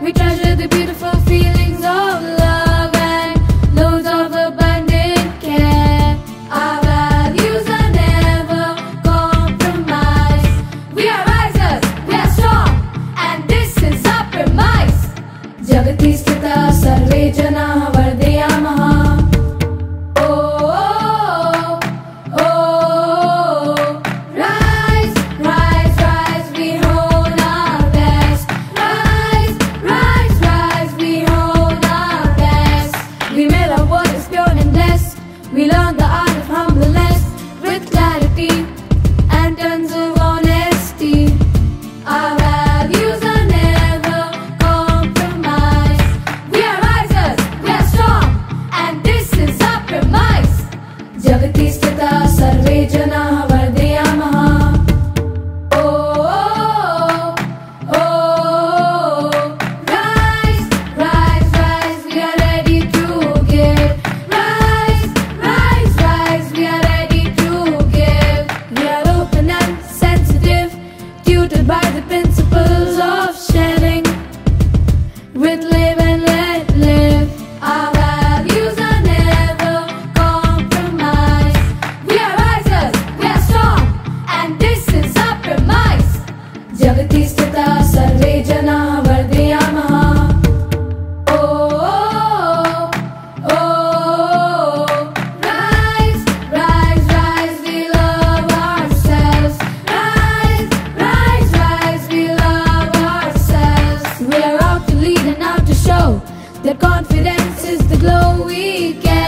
We treasure the beautiful feelings of love and loads of abundant care. Our values are never compromised. We are risers, we are strong, and this is our premise. Jagati sthita sarve jana vardeyamaha. We learn the art of humbleness with clarity and tons of honesty. Our values are never compromised. We are risers, we are strong, and this is our premise. Jagati sthita sarve jana vardeyamaha. Rise, rise, rise, we are ready to give. We are ready to give. We are open and sensitive, tutored by the principles of sharing. With live and let live. Our values are never compromised. We are risers, we are strong, and this is our premise. Jagati sthita sarve jana vardeyamaha. That confidence is the glow we get.